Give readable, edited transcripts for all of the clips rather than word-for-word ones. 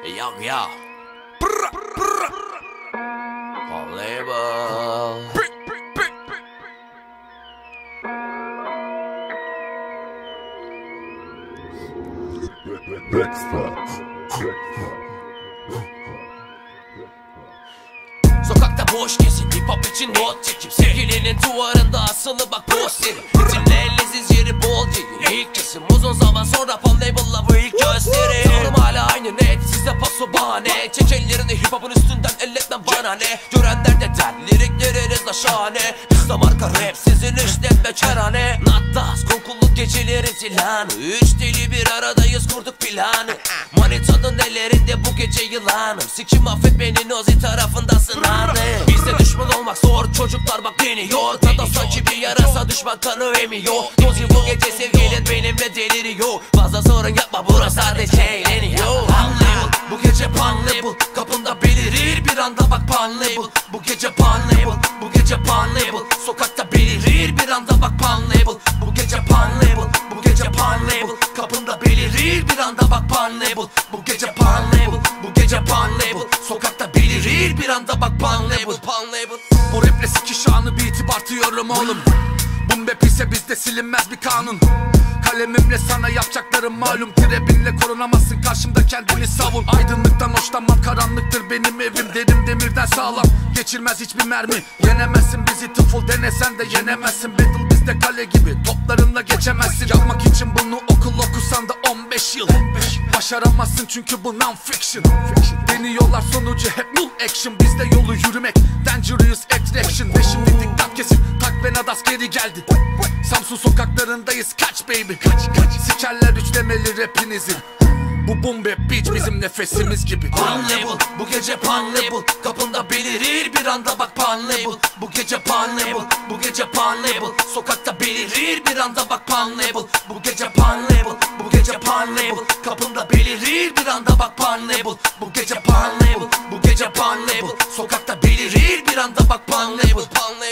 Yo, yo. Brr, brr. On label. Sokakta boş gezin, hip hop için not çekip sevgilinin duvarında asılı bak posteri. Ritimle leziz yeri bol değil. İlk kesim uzun zaman sonra Pon Label'la bu ilk gösteri. Tanrım hala aynı net, size paso bahane. Çek ellerini hip hop'un üstünden elletmem bana ne. Görenler de der, lirikleriniz de şahane. Bizde marka rap, sizin işletme kerane. Nattas, kokulu geceleri zilanı. Üç deli bir aradayız, kurduk planı. Manitanın ellerinde bu gece yılanım. Sikim affet beni, Nozi tarafındasın anne. Bizde düşman olmak zor, çocuklar bak deniyor. Tadı sanki bir yarasa, düşman kanı emiyor. Nozi bu gece sevgilin benimle deliriyor. Fazla sorun yapma, burası sadece eğleniyor. Pon Label, bu gece Pon Label. Kapında belirir bir anda bak Pon Label. Bu gece Pon Label, bu gece Pon Label. Sokakta belirir bir anda bak Pon Label. Bu gece Pon Label, bu gece Pon Label. Kapında belirir bir anda bak Pon Label. Bu gece Pon Label, bu gece Pon Label. Sokakta belirir bir anda bak Pon Label. Bu raple sikiş anı bir itibartıyorum oğlum. Boom bap ise bizde silinmez bir kanun. Kalemimle sana yapacaklarım malum. Trebinle korunamazsın, karşımda kendini savun. Aydınlıktan hoşlanmam, karanlıktır benim evim. Derim demirden sağlam, geçirmez hiçbir mermi. Yenemezsin bizi tıfıl, denesen de yenemezsin. Battle bizde kale gibi, toplarınla geçemezsin. Yapmak için bunu okul okusan da 15 yıl. Başaramazsın çünkü bu non-fiction. Deniyorlar sonucu hep null action. Bizde yolu yürümek, dangerous attraction. Ve şimdi dikkat kesin, tak ve nadas geri geldi. Samsun sokaklarındayız, kaç baby. Kaç sikerler üçlemeli rapinizin. Bu boom bap beat bizim nefesimiz gibi. Pon Label, bu gece Pon Label. Kapında belirir bir anda bak Pon Label. Bu gece Pon Label, bu gece Pon Label. Sokakta belirir bir anda bak Pon Label. Bu gece Pon Label, bu gece Pon Label. Kapında belirir bir anda bak Pon Label. Bu gece Pon Label, bu gece Pon Label. Sokakta belirir bir anda bak Pon Label.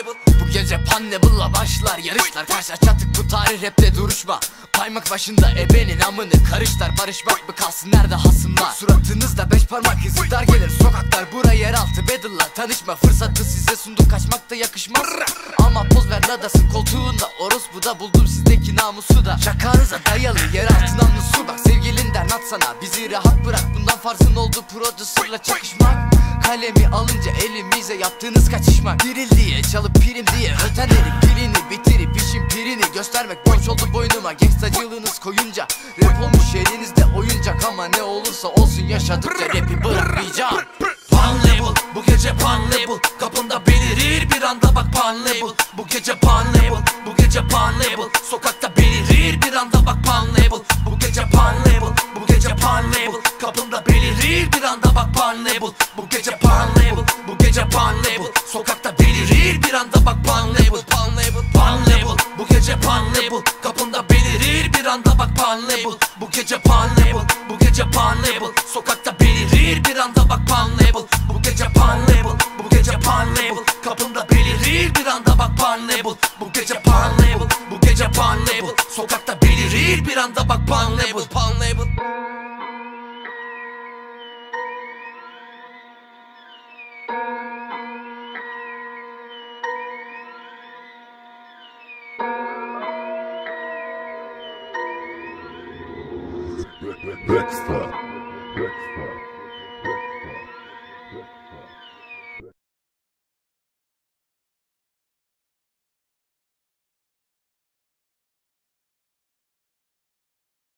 Bu gece Pon Label'la başlar yarışlar. Karşı çattık bu tarih rapte duruşma. Paymak başında ebenin amını karışlar. Barışmak mı kalsın nerede hasımlar? Suratınızda 5 parmak izi dar gelir. Sokaklar bura yeraltı, Battle'la tanışma fırsatı size sunduk, kaçmak da yakışmaz. Ama poz ver ladasın koltuğunda, orospu da buldum sizdeki namusu da. Şakanıza dayalı yeraltı namlu su bak. Sevgilin der nat sana, bizi rahat bırak. Bundan farzın oldu prodüserla çakışmak. Kalemi alınca elimize yaptığınız kaçışmak. Diril diye çalıp pirim diye ötenlerin pilini bitirip işin pirini göstermek borç oldu boynuma. Gangstacılığınız koyunca rap olmuş elinizde oyuncak. Ama ne olursa olsun yaşadıkça rapi bırakmayacağım. Pon Label, bu gece Pon Label. Kapında belirir bir anda bak Pon Label. Bu gece Pon Label, bu gece Pon Label. Sokakta belirir bir anda bak Pon Label. Bu gece Pon Label, bu gece Pon Label. Kapında belirir bir anda bak Pon Label. Bu gece Pon Label, bu gece Pon Label. Sokakta belirir bir anda bak Pon Label. Pon Label, bu gece Pon Label. Kapında belirir bir anda bak Pon Label. Bu gece Pon Label, bu gece Pon Label. Sokakta belirir bir anda bak Pon Label. Bu gece Pon Label, bu gece Pon Label. Kapında belirir bir anda bak Pon Label. Bu gece Pon Label, bu gece Pon Label. Sokakta belirir bir anda bak Pon Label. Dexter.